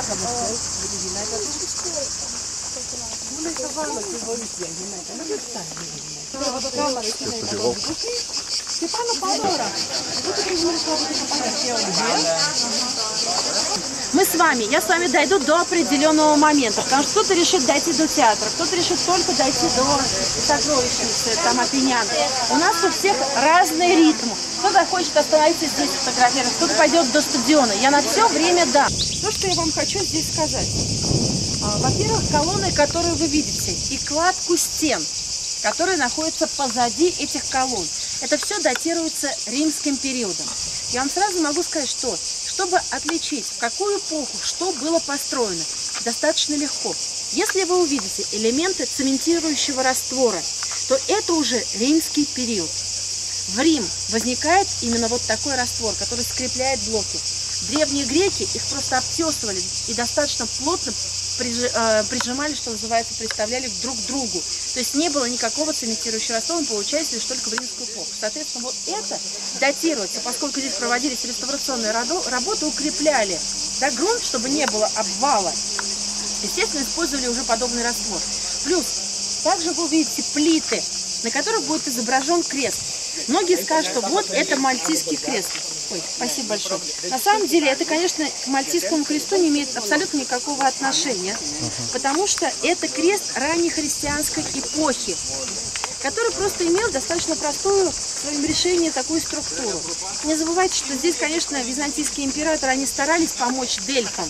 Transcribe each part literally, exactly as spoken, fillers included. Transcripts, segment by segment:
Мы с вами, я с вами дойду до определенного момента, потому что кто-то решит дойти до театра, кто-то решит только дойти до сокровищницы, там, Апеннян. У нас у всех разные ритмы. Кто-то хочет остановиться здесь фотографировать, кто-то пойдет до стадиона. Я на все время дам. То, что я вам хочу здесь сказать. Во-первых, колонны, которые вы видите, и кладку стен, которые находятся позади этих колонн. Это все датируется римским периодом. Я вам сразу могу сказать, что, чтобы отличить, в какую эпоху что было построено, достаточно легко. Если вы увидите элементы цементирующего раствора, то это уже римский период. В Рим возникает именно вот такой раствор, который скрепляет блоки. Древние греки их просто обтесывали и достаточно плотно прижимали, что называется, представляли друг к другу. То есть не было никакого цементирующего раствора, получается лишь только в римскую эпоху. Соответственно, вот это датируется, поскольку здесь проводились реставрационные работы, укрепляли, да, грунт, чтобы не было обвала. Естественно, использовали уже подобный раствор. Плюс, также вы увидите плиты, на которых будет изображен крест. Многие скажут, что вот это мальтийский крест. Ой, спасибо большое. На самом деле, это, конечно, к мальтийскому кресту не имеет абсолютно никакого отношения, потому что это крест раннехристианской эпохи, который просто имел достаточно простую в своем решении такую структуру. Не забывайте, что здесь, конечно, византийские императоры, они старались помочь дельфам.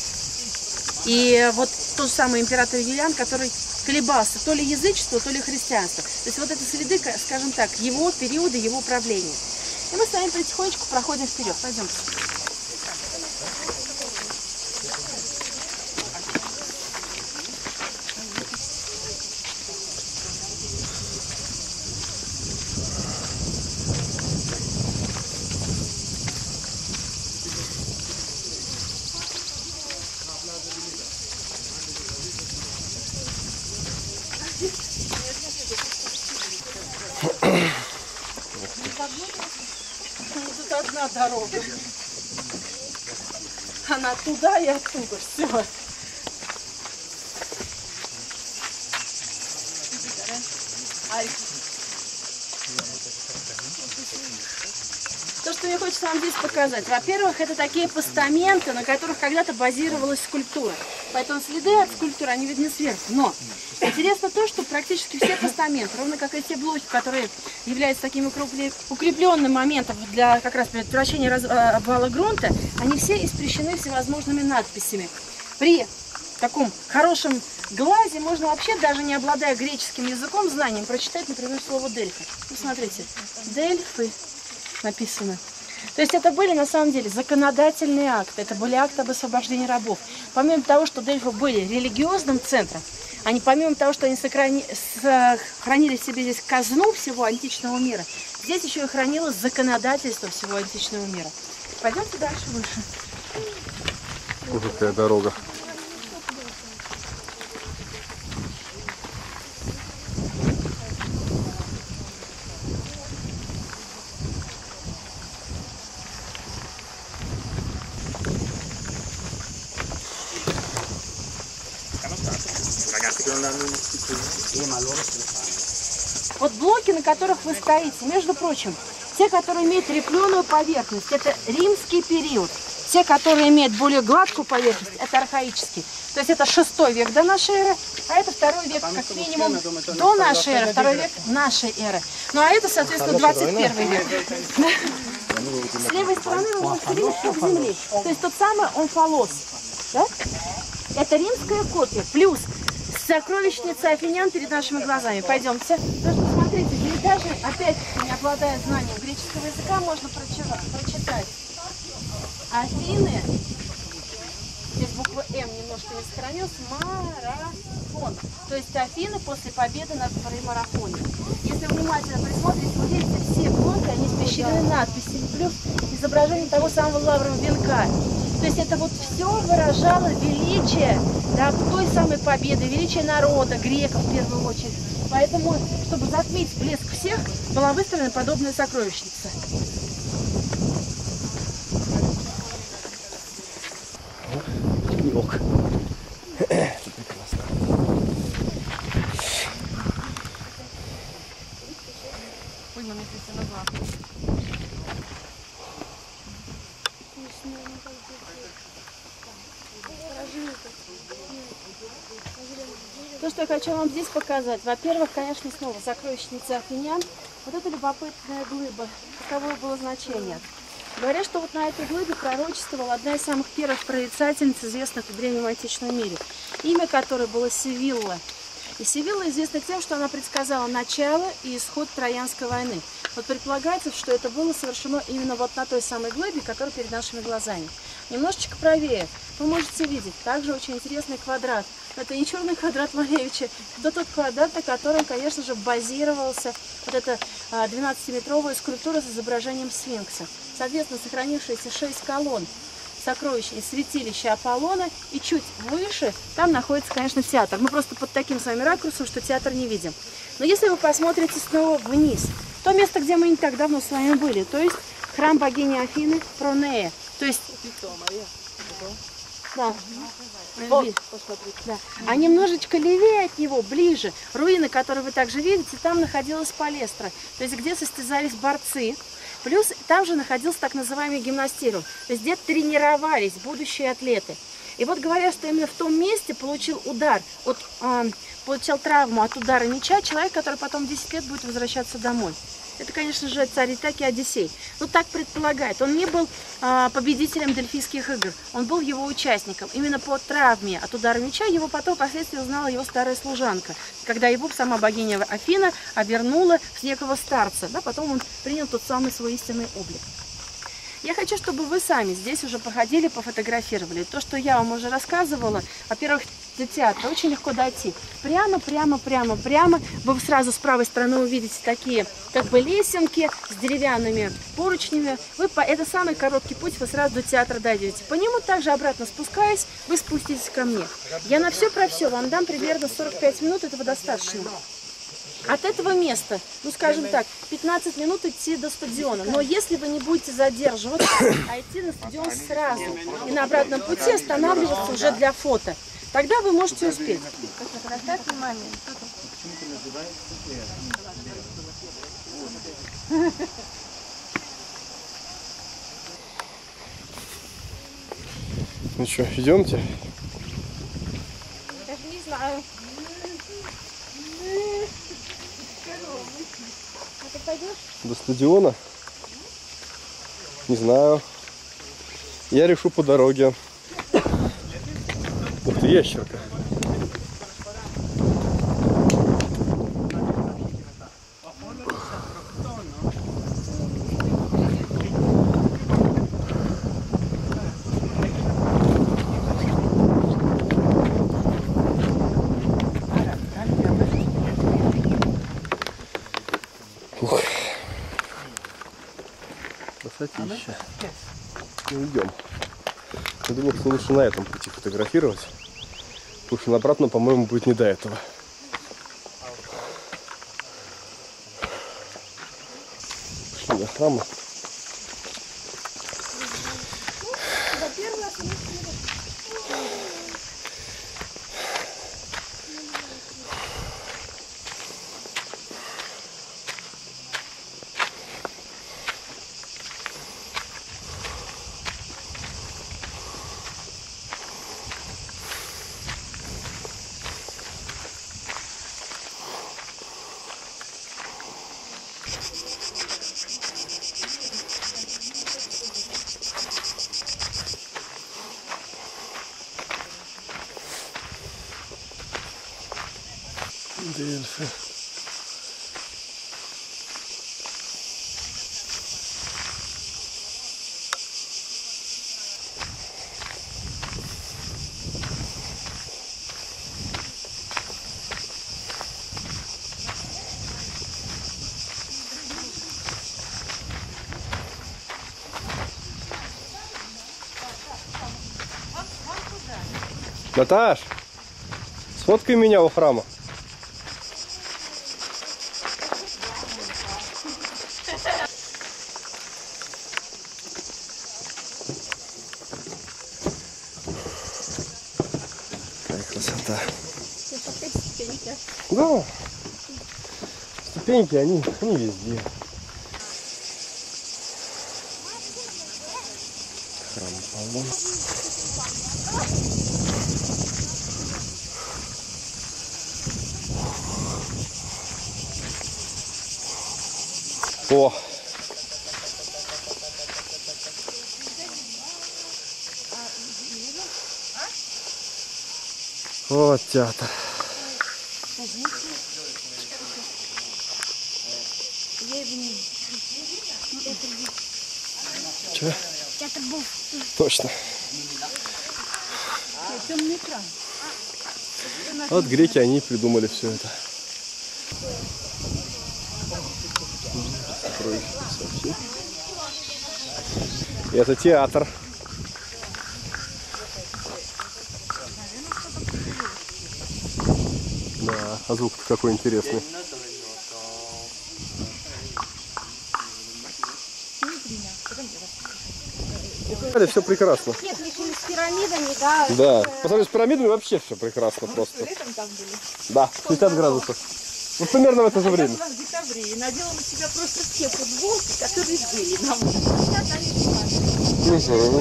И вот тот самый император Юлиан, который колебался то ли язычество, то ли христианство. То есть вот это следы, скажем так, его периода, его правления. И мы с вами потихонечку проходим вперед. Пойдемте. Тут одна дорога. Она туда и оттуда. Все. То, что мне хочется вам здесь показать. Во-первых, это такие постаменты, на которых когда-то базировалась скульптура. Поэтому следы от скульптуры, они видны сверху. Но интересно то, что практически все постаменты, ровно как и те блоки, которые являются таким укрепленным моментом для как раз предотвращения обвала грунта, они все испещрены всевозможными надписями. При таком хорошем глазе можно вообще, даже не обладая греческим языком, знанием, прочитать, например, слово «дельфы». Ну, смотрите, «дельфы» написано. То есть это были на самом деле законодательные акты, это были акты об освобождении рабов. Помимо того, что Дельфы были религиозным центром, они помимо того, что они сохрани... сохранили в себе здесь казну всего античного мира, здесь еще и хранилось законодательство всего античного мира. Пойдемте дальше выше. Вот какая дорога. Вот блоки, на которых вы стоите, между прочим, те, которые имеют рифленую поверхность, это римский период. Те, которые имеют более гладкую поверхность, это архаический. То есть это шестой век до нашей эры, а это второй век, как минимум, до нашей эры, второй век нашей эры. Ну а это, соответственно, двадцать первый век. С левой стороны мы видим куб земли. То есть тот самый онфалос. Да? Это римская копия. Плюс сокровищница Афинян перед нашими глазами. Пойдемте. То, что, смотрите, здесь даже, опять, не обладая знанием греческого языка, можно прочитать. Афины, здесь буква М немножко не сохранилась, марафон. То есть Афины после победы над марафоне. Если внимательно присмотрите, вы видите, все блоки, они испещрены надписями, плюс изображение того самого лаврового венка. То есть это вот все выражало величие, да, той самой победы, величие народа, греков в первую очередь. Поэтому, чтобы затмить блеск всех, была выстроена подобная сокровищница. потолок. Это прекрасно. То, что я хочу вам здесь показать. Во-первых, конечно, снова сокровищница Афинян. Вот это любопытная глыба. Каково было значение? Говорят, что вот на этой глыбе пророчествовала одна из самых первых прорицательниц, известных в древнем античном мире, имя которой было Севилла. И Севилла известна тем, что она предсказала начало и исход Троянской войны. Вот предполагается, что это было совершено именно вот на той самой глыбе, которая перед нашими глазами. Немножечко правее вы можете видеть также очень интересный квадрат. Это не черный квадрат Малевича, это тот квадрат, на котором, конечно же, базировался вот эта двенадцатиметровая скульптура с изображением сфинкса. Соответственно, сохранившиеся шесть колонн сокровища и святилища Аполлона, и чуть выше там находится, конечно, театр. Мы просто под таким с вами ракурсом, что театр не видим. Но если вы посмотрите снова вниз, то место, где мы не так давно с вами были, то есть храм богини Афины Пронея, то есть... Да. Вот. Да. А немножечко левее от него, ближе, руины, которые вы также видите, там находилась палестра, то есть где состязались борцы. Плюс там же находился так называемый гимнастериум, то есть где тренировались будущие атлеты. И вот говорят, что именно в том месте получил удар, от, э, получил травму от удара меча человек, который потом десять лет будет возвращаться домой. Это, конечно же, царь Итаки Одиссей. Ну, так предполагает. Он не был а, победителем Дельфийских игр. Он был его участником. Именно по травме от удара меча его потом впоследствии узнала его старая служанка. Когда его сама богиня Афина обернула в некого старца. Да, потом он принял тот самый свой истинный облик. Я хочу, чтобы вы сами здесь уже походили, пофотографировали. То, что я вам уже рассказывала, во-первых, до театра очень легко дойти. Прямо, прямо, прямо, прямо. Вы сразу с правой стороны увидите такие, как бы, лесенки с деревянными поручнями. Вы по... Это самый короткий путь, вы сразу до театра дойдете. По нему также обратно спускаясь, вы спуститесь ко мне. Я на все про все вам дам примерно сорок пять минут, этого достаточно. От этого места, ну скажем так, пятнадцать минут идти до стадиона. Но если вы не будете задерживаться, а идти на стадион сразу и на обратном пути останавливаться уже для фото, тогда вы можете успеть. Ну что, идемте? Даже не знаю. А ты пойдешь? До стадиона? Не знаю. Я решу по дороге. Ух ты, ящерка. Ух. Красотища. Ну, идем. Я думаю, что лучше на этом пути фотографировать. Потому что на обратном, по-моему, будет не до этого. Пошли до храма. Дельфы. Наташ, сфоткай меня у храма. все. Да. Ступеньки, они, они везде. Храм Аполлона. О! Вот театр. Че? Театр был. Точно. Темный экран. Вот греки, они придумали все это. И это театр. Да, а звук какой интересный. Это все прекрасно. Нет, решили с пирамидами, да. Да. По сравнению с пирамидами вообще все прекрасно просто. Летом там были. Да, шестьдесят градусов. Вот примерно в это же время. Я была в декабре и надела на себя просто те футболки, которые были на мне. Угу.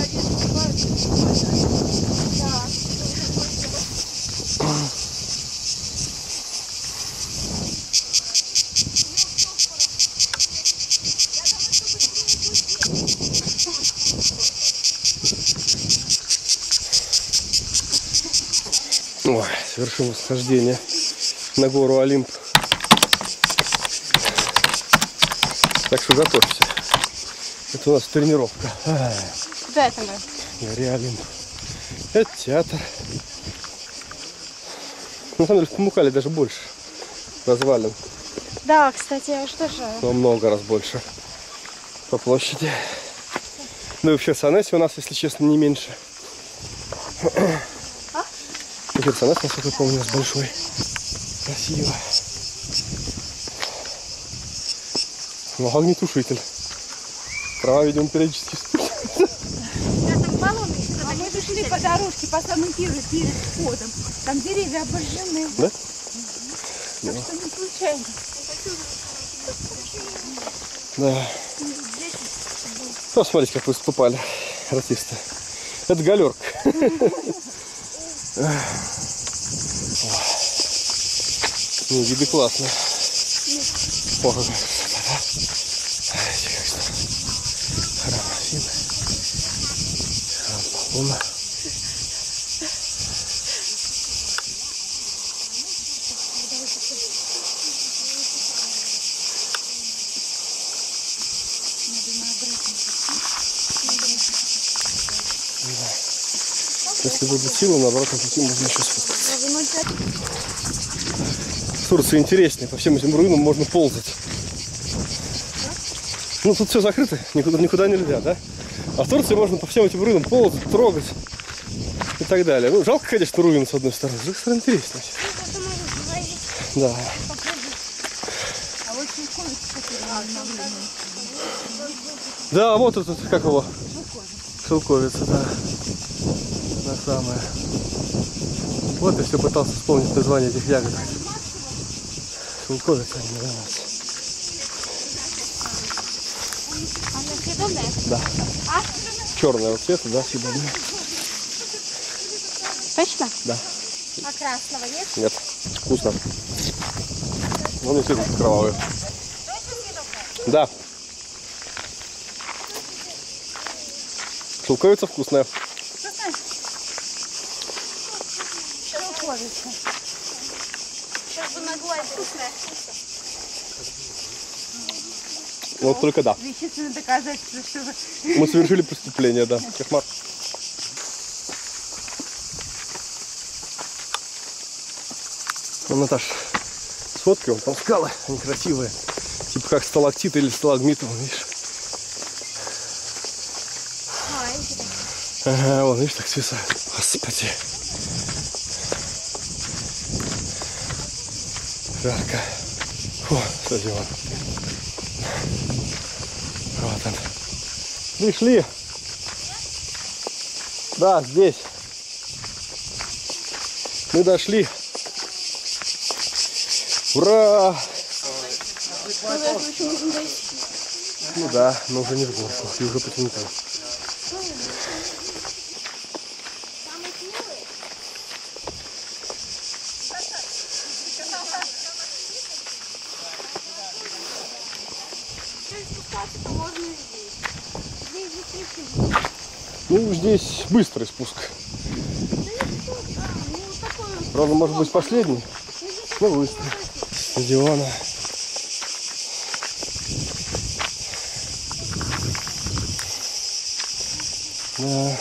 Ой, совершим восхождение на гору Олимп. Так что готовься. Это у нас тренировка. Куда это мы? Горе Олимп. Это театр. На самом деле в Памукале даже больше развалин. Да, кстати, а что же? Но много раз больше по площади. Ну и вообще в Херсонесе у нас, если честно, не меньше. И Херсонес, насколько я помню, у нас большой. Красиво. Ну, огнетушитель. Трава, видимо, периодически спустится. Там баллоны. А мы шли по дорожке, по самой первой, перед входом. Там деревья обожжены. Да? Так что не случайно. Да. Ну, смотрите, как выступали артисты. Это галерка. Ну, виды классные. О, какая красота, да? Знаете, как что? Храм Афины. Храм Аполлона. Если будет сила, на обратном пути можно еще сфоткаться. В Турции интереснее, по всем этим руинам можно ползать. Ну тут все закрыто, никуда, никуда нельзя, да? А в Турции можно по всем этим руинам ползать, трогать и так далее. Ну жалко, конечно, руины с одной стороны, с другой стороны интереснее. Да. Да, вот этот, как его? Шелковица, да. На самое. Вот я все пытался вспомнить название этих ягодок. Шелковица они называются. Она съедобная? Да. А? Черного цвета, да, съедобная. Точно? Да. А красного нет? Нет. Вкусно. Вон и цвет кровавый. Да. Шелковица вкусная. Шелковица. Сейчас бы наглая вкусная. Вот только да. Вещественное доказательство, что вы... Мы совершили преступление, да. Кошмар. Ну, Наташ, сфоткай, вон там скалы, они красивые. Типа как сталактиты или сталагмиты, вон, видишь? Ага, вон, видишь, так свисают. Господи. Жарко. Фу, смотри, вон. Вот он. Пришли. Да, здесь. Мы дошли. Ура! Ну да, но уже не в горку, и уже почему-то. Ну, здесь быстрый спуск. Правда, может быть, последний, но быстрый. Стадиона. Да.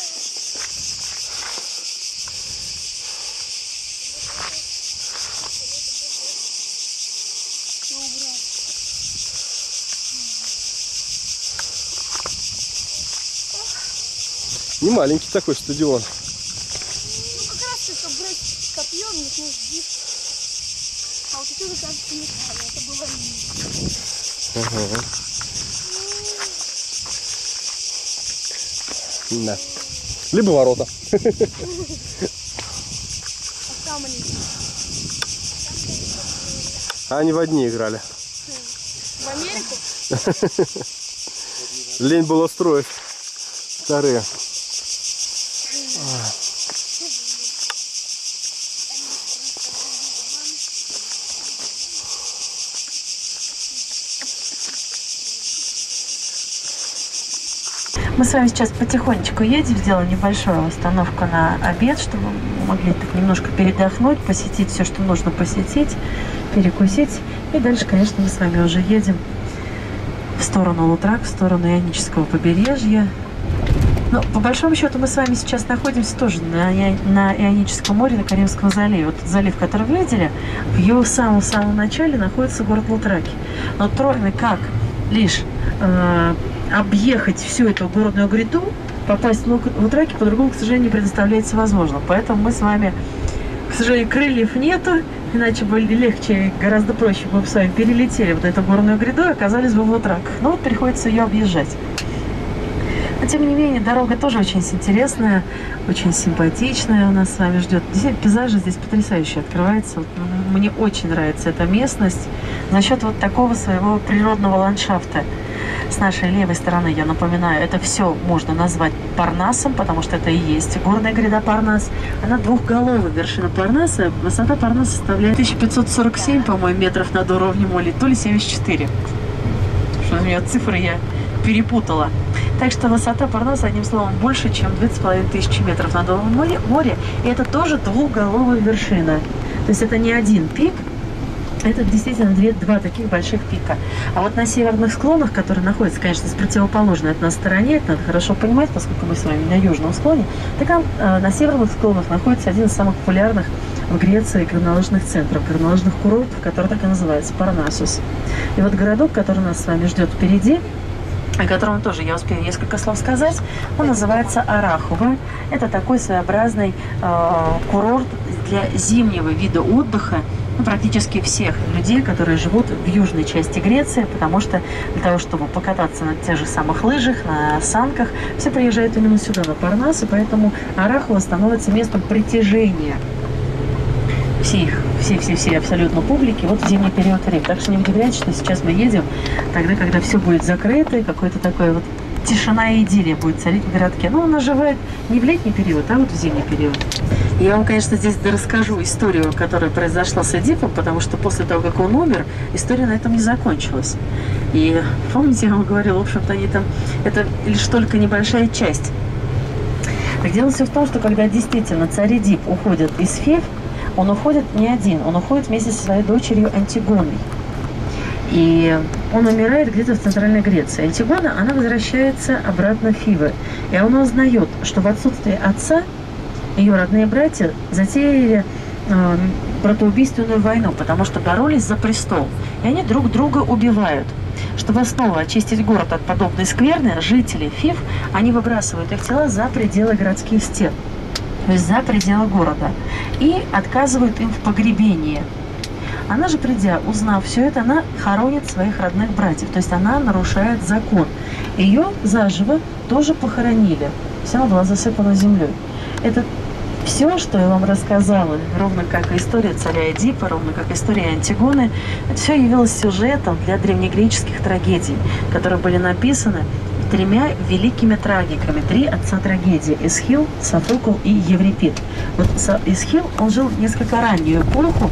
Не маленький такой стадион. Ну как раз только брать копьем, не нужно. А вот это, кажется, неправильно. Это было Ага. Да. Либо ворота. А там они. А они в одни играли. В Америку? Лень было строить вторые. Мы с вами сейчас потихонечку едем, сделаем небольшую остановку на обед, чтобы мы могли так немножко передохнуть, посетить все, что нужно посетить, перекусить. И дальше, конечно, мы с вами уже едем в сторону Лутрак, в сторону Ионического побережья. Но по большому счету мы с вами сейчас находимся тоже на, на Ионическом море, на Каримском заливе. Вот залив, который вы видели, в его самом-самом начале находится город Лутраки. Но кроме как лишь э, объехать всю эту городную гряду, попасть в Лутраки по-другому, к сожалению, не предоставляется возможным. Поэтому мы с вами, к сожалению, крыльев нету, иначе бы легче, гораздо проще мы бы с вами перелетели вот эту горную гряду и оказались бы в Лутраках. Но вот приходится ее объезжать. Но, тем не менее, дорога тоже очень интересная, очень симпатичная у нас с вами ждет. Действительно, пейзажи здесь потрясающие открываются. Вот, мне очень нравится эта местность за счет вот такого своего природного ландшафта. С нашей левой стороны, я напоминаю, это все можно назвать Парнасом, потому что это и есть горная гряда Парнас. Она двухголовая вершина Парнаса. Высота Парнаса составляет тысяча пятьсот сорок семь, по-моему, метров над уровнем моря, то ли семьдесят четыре. Что у меня цифры я перепутала. Так что высота Парнаса, одним словом, больше, чем две с половиной тысячи метров над уровнем моря. И это тоже двухголовая вершина. То есть это не один пик, это действительно две, два таких больших пика. А вот на северных склонах, которые находятся, конечно, с противоположной от нас стороне, это надо хорошо понимать, поскольку мы с вами на южном склоне, так там э, на северных склонах находится один из самых популярных в Греции горнолыжных центров, горнолыжных курортов, который так и называется Парнасус. И вот городок, который нас с вами ждет впереди, о котором тоже я успею несколько слов сказать, он называется Арахова. Это такой своеобразный э, курорт для зимнего вида отдыха, ну, практически всех людей, которые живут в южной части Греции, потому что для того, чтобы покататься на тех же самых лыжах, на санках, все приезжают именно сюда, на Парнас, и поэтому Арахова становится местом притяжения всех, все-все-все абсолютно публики вот в зимний период времени. Так что не удивляйтесь, что сейчас мы едем тогда, когда все будет закрыто, и какой-то такой вот тишина и идиллия будет царить в городке. Но он оживает не в летний период, а вот в зимний период. Я вам, конечно, здесь расскажу историю, которая произошла с Эдипом, потому что после того, как он умер, история на этом не закончилась. И помните, я вам говорила, в общем-то, они там, это лишь только небольшая часть. Так дело все в том, что когда действительно царь Эдип уходит из Фив, он уходит не один, он уходит вместе со своей дочерью Антигоной. И он умирает где-то в Центральной Греции. Антигона, она возвращается обратно в Фивы. И он узнает, что в отсутствие отца ее родные братья затеяли э, братоубийственную войну, потому что боролись за престол. И они друг друга убивают. Чтобы снова очистить город от подобной скверны, жители Фив, они выбрасывают их тела за пределы городских стен, то есть за пределы города, и отказывают им в погребении. Она же, придя, узнав все это, она хоронит своих родных братьев, то есть она нарушает закон. Ее заживо тоже похоронили, вся она была засыпана землей. Это все, что я вам рассказала, ровно как и история царя Эдипа, ровно как история Антигоны, это все явилось сюжетом для древнегреческих трагедий, которые были написаны тремя великими трагиками. Три отца трагедии: Эсхил, Софокл и Еврипид. Вот Эсхил, он жил в несколько раннюю эпоху,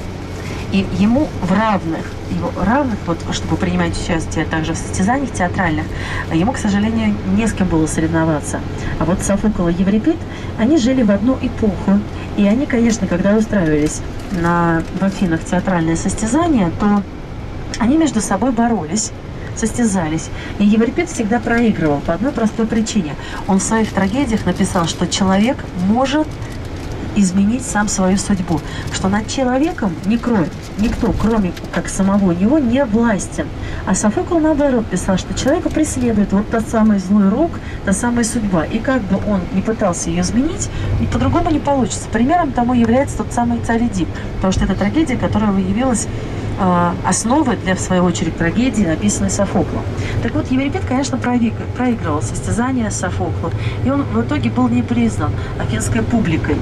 и ему в равных, его равных, вот, чтобы принимать участие также в состязаниях театральных, ему, к сожалению, не с кем было соревноваться. А вот Софокл и Еврипид, они жили в одну эпоху. И они, конечно, когда устраивались на, в Афинах театральные состязания, то они между собой боролись, состязались. И Еврипид всегда проигрывал по одной простой причине. Он в своих трагедиях написал, что человек может изменить сам свою судьбу, что над человеком никто, никто, кроме как самого него, не властен. А Софокл, наоборот, писал, что человека преследует вот тот самый злой рок, та самая судьба. И как бы он не пытался ее изменить, по-другому не получится. Примером тому является тот самый царь Эдип, потому что это трагедия, которая явилась э, основой для, в свою очередь, трагедии, написанной Софоклом. Так вот, Еврипид, конечно, проигрывал состязания с Софоклом, и он в итоге был не признан афинской публикой.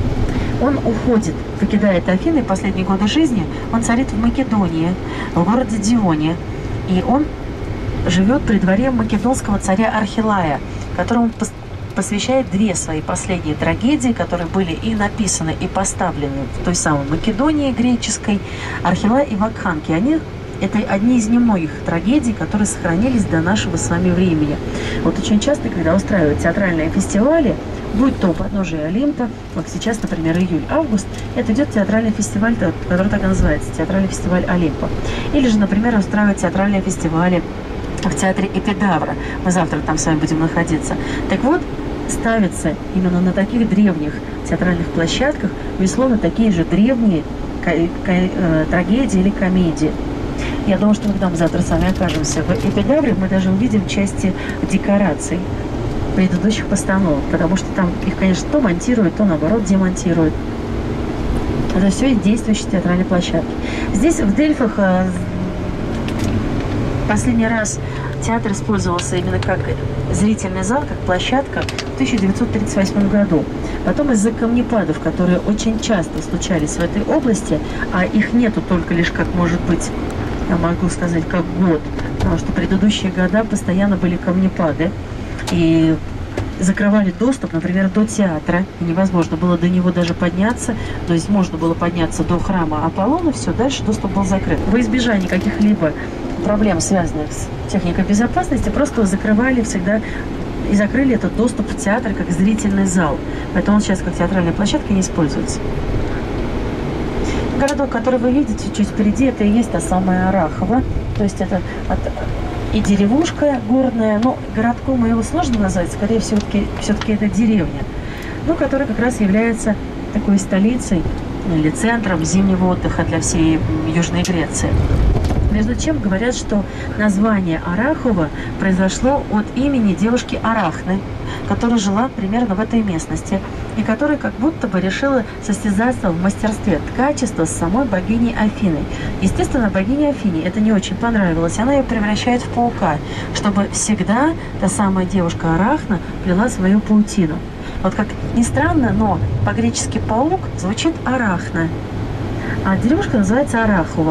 Он уходит, покидает Афины, последние годы жизни, он царит в Македонии, в городе Дионе. И он живет при дворе македонского царя Архилая, которому посвящает две свои последние трагедии, которые были и написаны, и поставлены в той самой Македонии греческой, Архилай и Вакханки. Они Это одни из немногих трагедий, которые сохранились до нашего с вами времени. Вот очень часто, когда устраивают театральные фестивали, будь то у подножия Олимпа, вот сейчас, например, июль-август, это идет театральный фестиваль, который так и называется, театральный фестиваль Олимпа. Или же, например, устраивают театральные фестивали в театре Эпидавра. Мы завтра там с вами будем находиться. Так вот, ставятся именно на таких древних театральных площадках, безусловно, такие же древние трагедии или комедии. Я думаю, что когда мы завтра с вами окажемся в Эпидавре, мы даже увидим части декораций предыдущих постановок, потому что там их, конечно, то монтируют, то, наоборот, демонтируют. Это все действующие театральные площадки. Здесь, в Дельфах, последний раз театр использовался именно как зрительный зал, как площадка в тысяча девятьсот тридцать восьмом году. Потом из-за камнепадов, которые очень часто случались в этой области, а их нету только лишь, как может быть, я могу сказать, как год, потому что предыдущие года постоянно были камнепады, и закрывали доступ, например, до театра, и невозможно было до него даже подняться, то есть можно было подняться до храма Аполлона, все, дальше доступ был закрыт. Во избежание каких-либо проблем, связанных с техникой безопасности, просто закрывали всегда и закрыли этот доступ в театр как зрительный зал, поэтому он сейчас как театральная площадка не используется. Городок, который вы видите чуть впереди, это и есть та самая Арахова, то есть это от... и деревушка горная, но городком его сложно назвать, скорее все-таки все-таки это деревня, но которая как раз является такой столицей или центром зимнего отдыха для всей Южной Греции. Между чем говорят, что название Арахова произошло от имени девушки Арахны, которая жила примерно в этой местности и которая как будто бы решила состязаться в мастерстве ткачества с самой богиней Афиной. Естественно, богине Афине это не очень понравилось. Она ее превращает в паука, чтобы всегда та самая девушка Арахна плела свою паутину. Вот как ни странно, но по-гречески паук звучит Арахна, а девушка называется Арахова.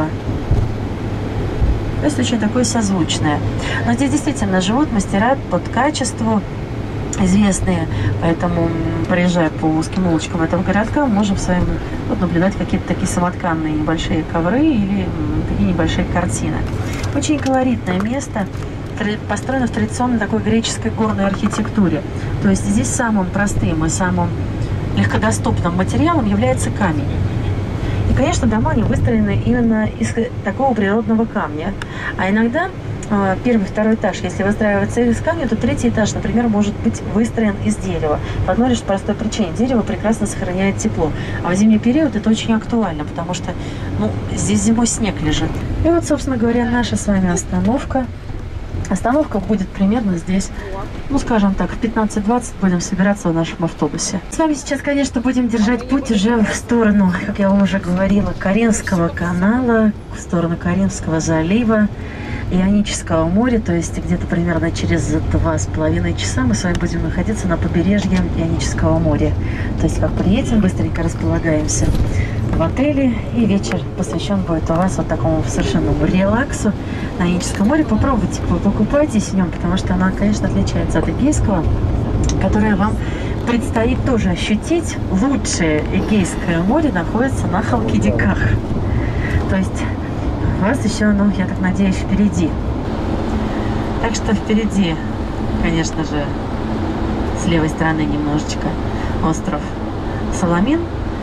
То есть очень такое созвучное. Но здесь действительно живут мастера по ткачеству, известные, поэтому, проезжая по узким улочкам этого городка, мы можем с вами вот, наблюдать какие-то такие самотканные небольшие ковры или такие небольшие картины. Очень колоритное место, построено в традиционной такой греческой горной архитектуре. То есть здесь самым простым и самым легкодоступным материалом является камень. И, конечно, дома они выстроены именно из такого природного камня. А иногда первый, второй этаж, если выстраивается из камня, то третий этаж, например, может быть выстроен из дерева. По одной лишь простой причине. Дерево прекрасно сохраняет тепло. А в зимний период это очень актуально, потому что ну, здесь зимой снег лежит. И вот, собственно говоря, наша с вами остановка. Остановка будет примерно здесь, ну, скажем так, в пятнадцать-двадцать будем собираться в нашем автобусе. С вами сейчас, конечно, будем держать путь уже в сторону, как я вам уже говорила, Каренского канала, в сторону Каренского залива. Ионического моря, то есть где-то примерно через два с половиной часа мы с вами будем находиться на побережье Ионического моря. То есть как приедем, быстренько располагаемся в отеле, и вечер посвящен будет у вас вот такому совершенному релаксу на Ионическом море. Попробуйте, покупайтесь в нем, потому что оно, конечно, отличается от Эгейского, которое вам предстоит тоже ощутить. Лучшее Эгейское море находится на Халкидиках. То есть у вас еще, ну, я так надеюсь, впереди. Так что впереди, конечно же, с левой стороны немножечко остров Саламин.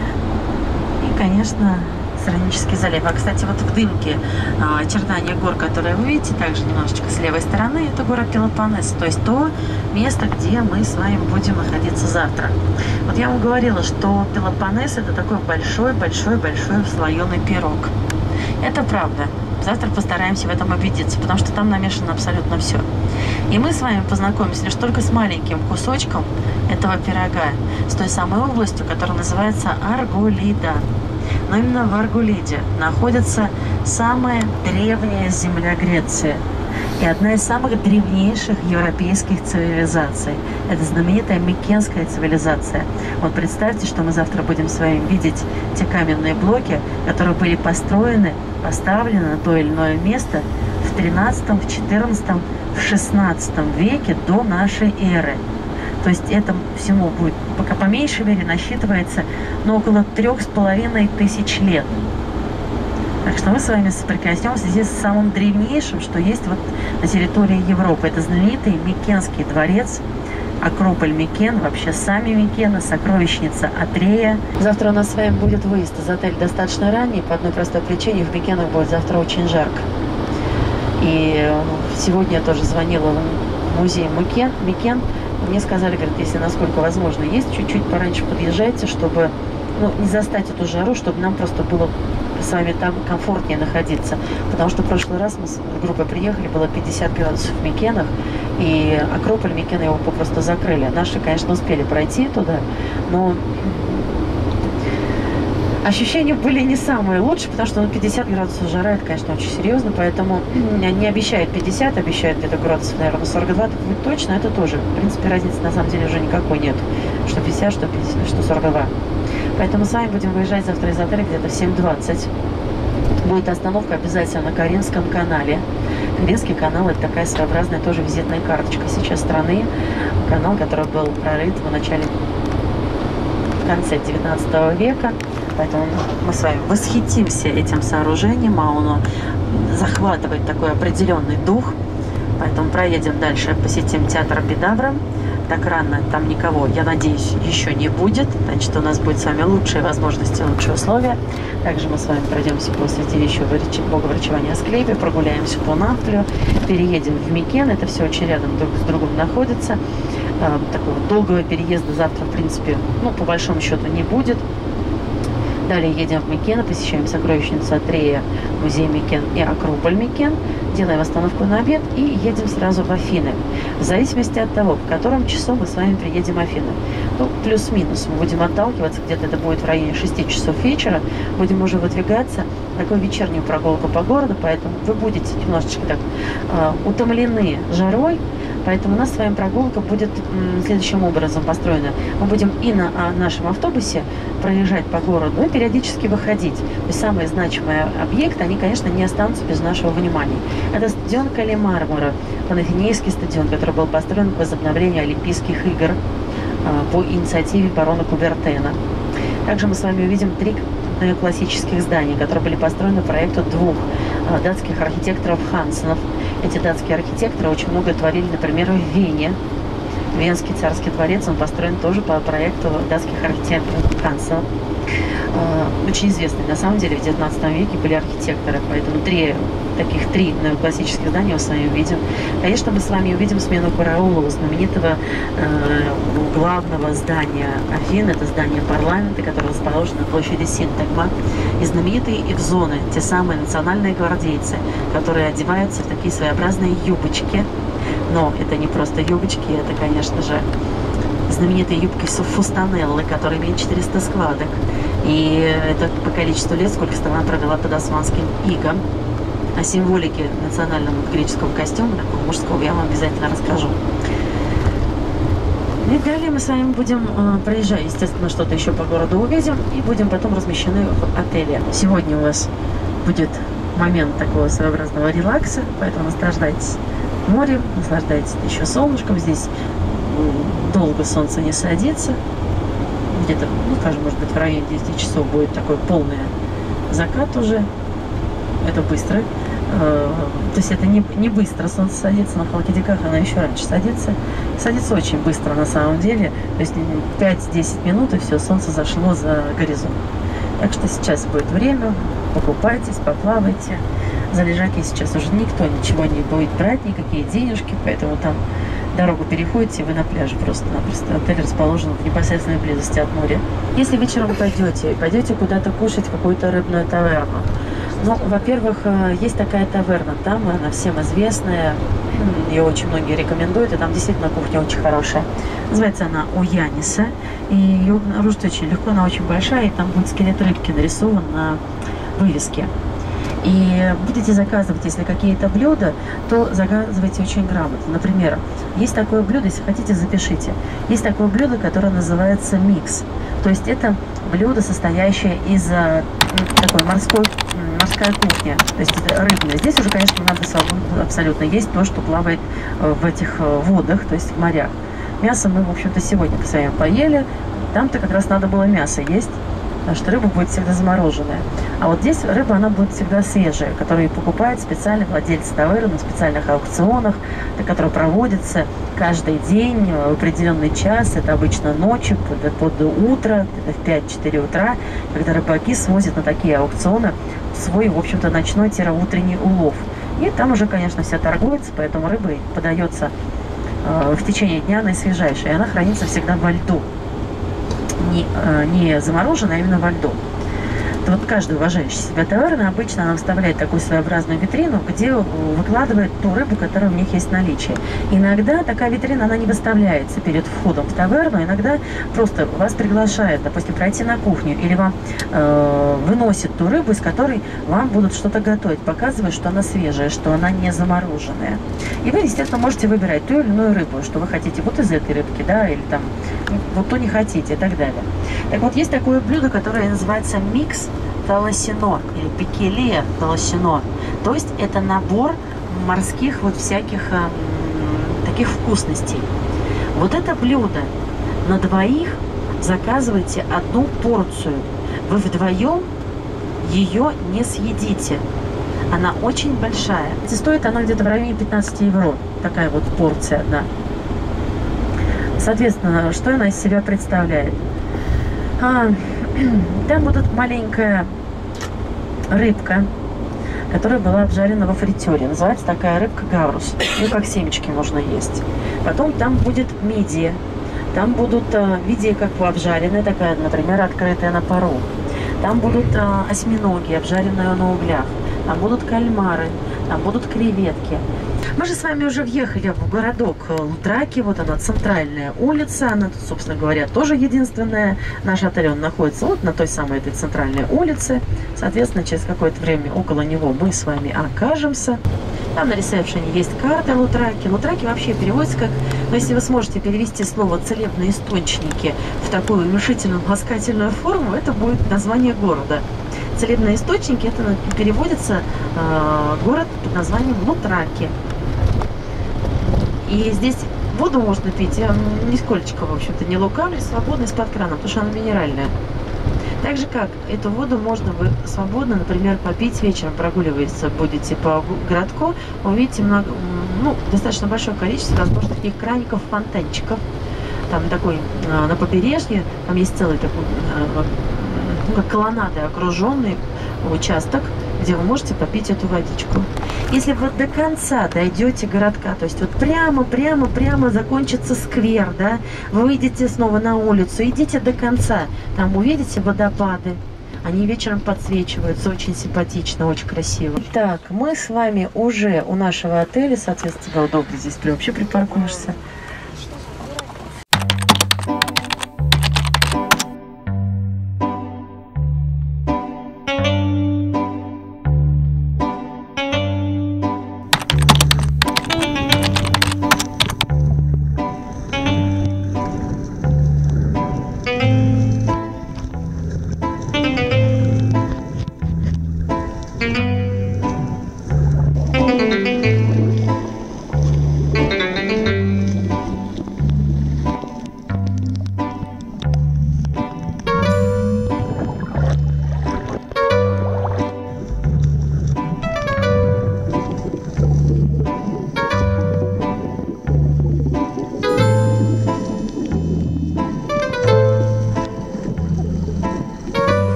И, конечно, Сиронический залив. А, кстати, вот в дымке а, очертания гор, которые вы видите, также немножечко с левой стороны, это город Пелопоннес. То есть то место, где мы с вами будем находиться завтра. Вот я вам говорила, что Пелопоннес — это такой большой-большой-большой слоеный пирог. Это правда. Завтра постараемся в этом убедиться, потому что там намешано абсолютно все. И мы с вами познакомимся лишь только с маленьким кусочком этого пирога, с той самой областью, которая называется Арголида. Но именно в Арголиде находится самая древняя земля Греции и одна из самых древнейших европейских цивилизаций. Это знаменитая Микенская цивилизация. Вот представьте, что мы завтра будем с вами видеть те каменные блоки, которые были построены, поставлены на то или иное место в тринадцатом, в четырнадцатом, в шестнадцатом веке до нашей эры. То есть этому всему будет, пока по меньшей мере, насчитывается, ну, около трех с половиной тысяч лет. Так что мы с вами соприкоснемся здесь с самым древнейшим, что есть вот на территории Европы. Это знаменитый Микенский дворец, Акрополь Микен, вообще сами Микены, сокровищница Атрея. Завтра у нас с вами будет выезд из отеля достаточно ранний, по одной простой причине: в Микенах будет завтра очень жарко. И сегодня я тоже звонила в музей Микен, Микен. Мне сказали, говорят, если насколько возможно есть, чуть-чуть пораньше подъезжайте, чтобы, ну, не застать эту жару, чтобы нам просто было с вами там комфортнее находиться. Потому что в прошлый раз мы с группой приехали, было пятьдесят градусов в Микенах, и Акрополь Микена его попросту закрыли. Наши, конечно, успели пройти туда, но ощущения были не самые лучшие, потому что, ну, пятьдесят градусов жара, это, конечно, очень серьезно, поэтому не обещают пятьдесят, обещают где-то градусов, наверное, сорок два, так будет точно, это тоже. В принципе, разницы на самом деле уже никакой нет, что пятьдесят, что пятьдесят, что сорок два. Поэтому с вами будем выезжать завтра из отеля где-то в семь двадцать. Будет остановка обязательно на Каринском канале. Каринский канал — это такая своеобразная тоже визитная карточка сейчас страны. Канал, который был прорыт в начале, в конце девятнадцатого века. Поэтому мы с вами восхитимся этим сооружением, а оно захватывает такой определенный дух. Поэтому проедем дальше, посетим театр Эпидавра. Так рано там никого, я надеюсь, еще не будет. Значит, у нас будет с вами лучшие возможности, лучшие условия. Также мы с вами пройдемся по святилищу Боговрачевания Асклепия, прогуляемся по Нафлю, переедем в Микен. Это все очень рядом друг с другом находится. Такого долгого переезда завтра, в принципе, ну, по большому счету, не будет. Далее едем в Микен, посещаем сокровищницу Атрея, музей Микен и Акрополь Микен, делаем остановку на обед и едем сразу в Афины. В зависимости от того, в котором часу мы с вами приедем в Афины. Ну, плюс-минус. Мы будем отталкиваться, где-то это будет в районе шести часов вечера. Будем уже выдвигаться на такую вечернюю прогулку по городу, поэтому вы будете немножечко так э, утомлены жарой. Поэтому у нас с вами прогулка будет м, следующим образом построена. Мы будем и на а, нашем автобусе проезжать по городу, и периодически выходить. То есть самые значимые объекты, они, конечно, не останутся без нашего внимания. Это стадион Калимармара, Панафинейский стадион, который был построен к возобновлению Олимпийских игр а, по инициативе барона Кубертена. Также мы с вами увидим три классических зданий, которые были построены по проекту двух а, датских архитекторов Хансенов. Эти датские архитекторы очень много творили, например, в Вене. Венский царский дворец, он построен тоже по проекту датских архитекторов Хансенов. Очень известные, на самом деле, в девятнадцатом веке были архитекторы, поэтому три, таких три классических здания мы с вами увидим. Конечно, мы с вами увидим смену караула, знаменитого э, главного здания Афин, это здание парламента, которое расположено на площади Синтагма, и знаменитые экзоны, те самые национальные гвардейцы, которые одеваются в такие своеобразные юбочки. Но это не просто юбочки, это, конечно же, знаменитые юбки Фустанеллы, которые имеют четыреста складок. И это по количеству лет, сколько страна провела под османским игом. о символике национального греческого костюма, такого мужского, я вам обязательно расскажу. И далее мы с вами будем э, проезжать, естественно, что-то еще по городу увидим, и будем потом размещены в отеле. Сегодня у вас будет момент такого своеобразного релакса, поэтому наслаждайтесь морем, наслаждайтесь еще солнышком. Здесь долго солнце не садится. Где-то, ну, скажем, может быть, в районе десяти часов будет такой полный закат уже. Это быстро. То есть это не, не быстро солнце садится, на Халкидиках оно еще раньше садится. Садится очень быстро на самом деле. То есть пять-десять минут и все, солнце зашло за горизонт. Так что сейчас будет время, покупайтесь, поплавайте. За лежаки сейчас уже никто ничего не будет брать, никакие денежки, поэтому там дорогу переходите, и вы на пляже просто-напросто. Отель расположен в непосредственной близости от моря. Если вечером пойдете, пойдете куда-то кушать в какую-то рыбную таверну, ну, во-первых, есть такая таверна, там она всем известная, ее очень многие рекомендуют, и там действительно кухня очень хорошая. Называется она у Яниса, и ее обнаружить очень легко, она очень большая, и там будет скелет рыбки нарисован на вывеске. И будете заказывать, если какие-то блюда, то заказывайте очень грамотно. Например, есть такое блюдо, если хотите, запишите. Есть такое блюдо, которое называется микс. То есть это блюдо, состоящее из такой морской, морская кухня, то есть это рыбная. Здесь уже, конечно, надо абсолютно есть то, что плавает в этих водах, то есть в морях. Мясо мы, в общем-то, сегодня с вами поели. Там-то как раз надо было мясо есть, потому что рыба будет всегда замороженная. А вот здесь рыба, она будет всегда свежая, которую покупают специально владельцы таверны на специальных аукционах, которые проводятся каждый день в определенный час. Это обычно ночью, под, под утро, в пять-четыре утра, когда рыбаки свозят на такие аукционы свой, в общем-то, ночной-утренний улов. И там уже, конечно, вся торгуется, поэтому рыба подается э, в течение дня наисвежайшая, и она хранится всегда во льду. Не, не замороженная, а именно во льду. То вот каждый уважающий себя таверна обычно она выставляет такую своеобразную витрину, где выкладывает ту рыбу, которая у них есть в наличии. Иногда такая витрина, она не выставляется перед входом в таверну, иногда просто вас приглашают, допустим, пройти на кухню, или вам э, выносят ту рыбу, из которой вам будут что-то готовить, показывая, что она свежая, что она не замороженная. И вы, естественно, можете выбирать ту или иную рыбу, что вы хотите вот из этой рыбки, да, или там вот то не хотите и так далее. Так вот, есть такое блюдо, которое называется микс толосино или пикеле толосино. То есть это набор морских вот всяких э, таких вкусностей. Вот это блюдо на двоих заказывайте одну порцию. Вы вдвоем ее не съедите. Она очень большая. Стоит она где-то в районе пятнадцати евро. Такая вот порция одна. Соответственно, что она из себя представляет? А, там будет маленькая рыбка, которая была обжарена во фритере. Называется такая рыбка гаврус. Ну, как семечки можно есть. Потом там будет мидия. Там будут а, мидии как бы обжаренная, такая, например, открытая на пару. Там будут а, осьминоги, обжаренные на углях. Там будут кальмары, там будут креветки. Мы же с вами уже въехали в городок Лутраки. Вот она, центральная улица. Она тут, собственно говоря, тоже единственная. Наш отель, он находится вот на той самой этой центральной улице. Соответственно, через какое-то время около него мы с вами окажемся. Там на ресепшене есть карта Лутраки. Лутраки вообще переводится как... Но если вы сможете перевести слово «целебные источники» в такую уменьшительную, ласкательную форму, это будет название города. Целебные источники, это переводится э, город под названием Лутраки. И здесь воду можно пить, я нисколько, в общем-то, не лукавлю, свободно из-под крана, потому что она минеральная. Так же, как эту воду можно вы свободно, например, попить вечером, прогуливаться будете по городку, увидите много, ну, достаточно большое количество различных таких краников, фонтанчиков. Там такой, на побережье, там есть целый такой, ну, как колоннады окруженный участок, где вы можете попить эту водичку. Если вы до конца дойдете городка, то есть вот прямо, прямо, прямо закончится сквер, да, вы выйдете снова на улицу, идите до конца, там увидите водопады. Они вечером подсвечиваются, очень симпатично, очень красиво. Так, мы с вами уже у нашего отеля, соответственно, удобно здесь вообще припаркуешься.